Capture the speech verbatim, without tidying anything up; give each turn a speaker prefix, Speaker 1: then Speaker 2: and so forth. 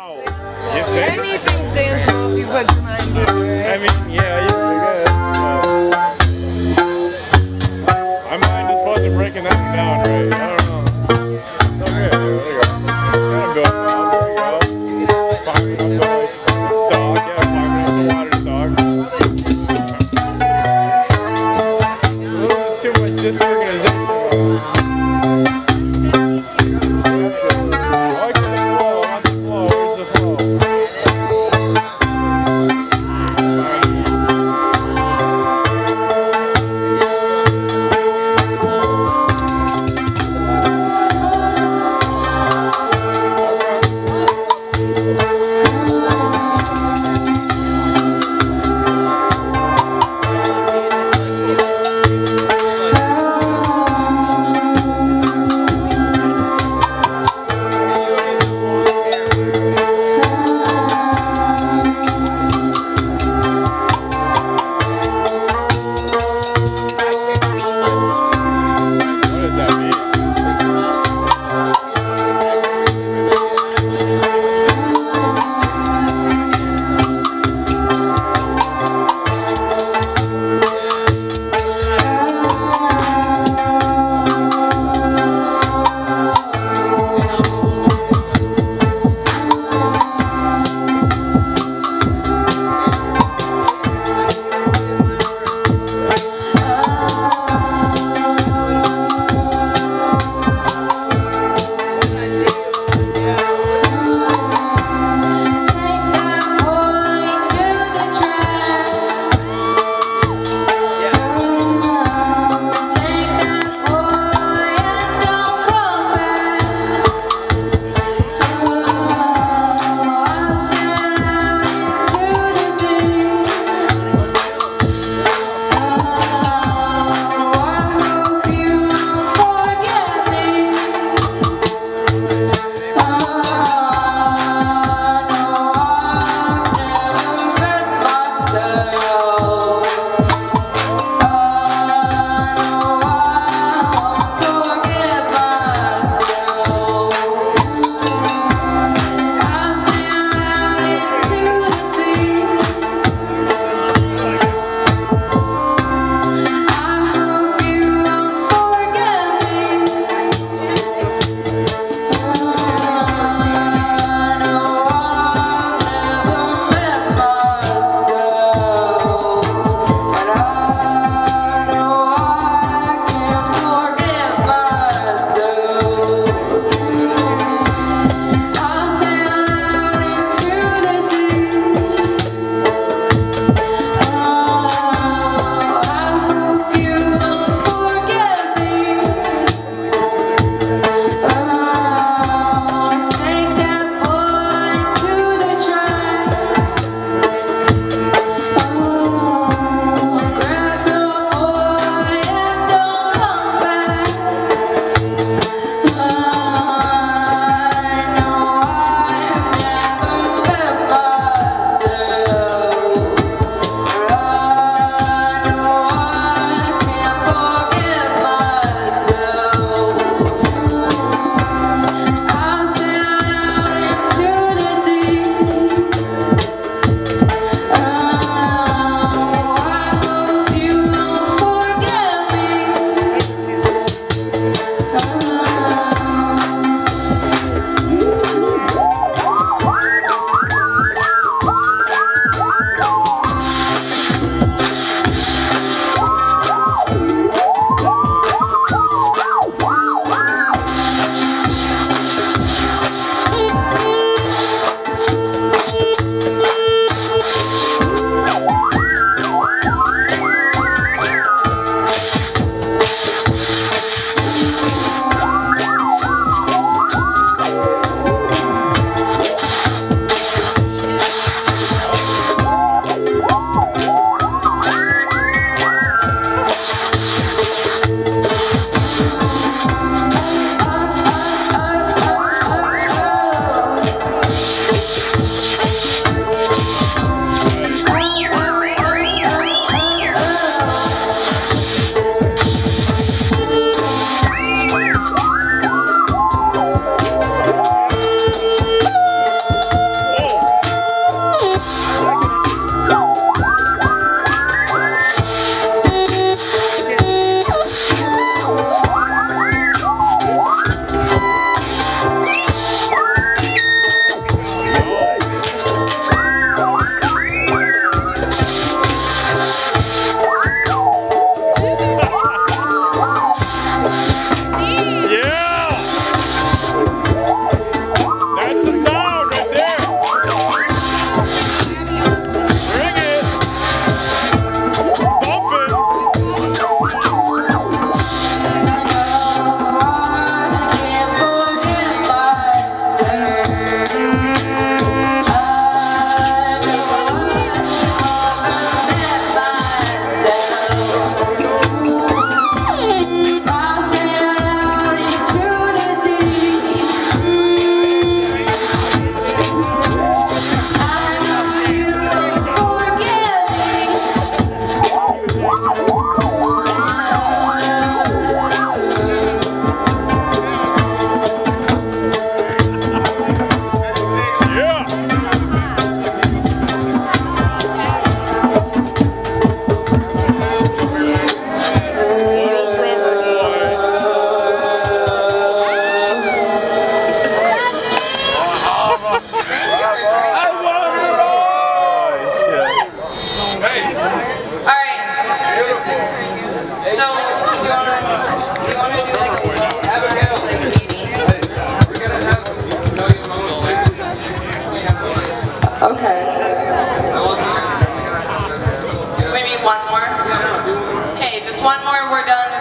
Speaker 1: Wow. You think?
Speaker 2: Anything stands small if you put your mind to it, right?
Speaker 1: I mean, yeah, yeah, I guess. But my mind just wasn't breaking that one down right. I don't know. Okay, there we go. Kind of building well. There we go. Climbing up the, like, the stalk. Yeah, climbing up the water stalk. A little bit too much disorganization. I like the flow. I want the flow. Where's the flow?
Speaker 3: Okay. Maybe one more? Okay, just one more, we're done.